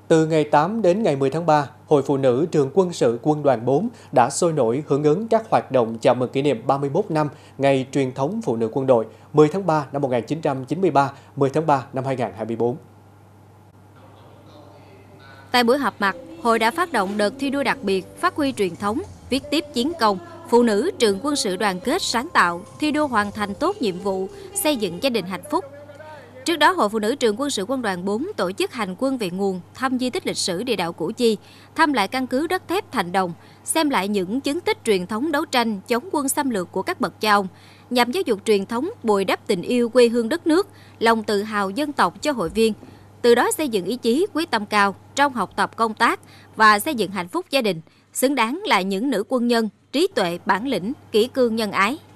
Từ ngày 8 đến ngày 10 tháng 3, Hội Phụ nữ Trường Quân sự Quân đoàn 4 đã sôi nổi hưởng ứng các hoạt động chào mừng kỷ niệm 31 năm Ngày truyền thống Phụ nữ quân đội 10 tháng 3 năm 1993, 10 tháng 3 năm 2024. Tại buổi họp mặt, Hội đã phát động đợt thi đua đặc biệt phát huy truyền thống, viết tiếp chiến công, phụ nữ trường quân sự đoàn kết sáng tạo, thi đua hoàn thành tốt nhiệm vụ, xây dựng gia đình hạnh phúc. Trước đó, Hội Phụ nữ trường quân sự quân đoàn 4 tổ chức hành quân về nguồn, thăm di tích lịch sử địa đạo Củ Chi, thăm lại căn cứ đất thép Thành Đồng, xem lại những chứng tích truyền thống đấu tranh chống quân xâm lược của các bậc cha ông, nhằm giáo dục truyền thống, bồi đắp tình yêu quê hương đất nước, lòng tự hào dân tộc cho hội viên. Từ đó xây dựng ý chí quyết tâm cao trong học tập công tác và xây dựng hạnh phúc gia đình, xứng đáng là những nữ quân nhân, trí tuệ, bản lĩnh, kỷ cương nhân ái.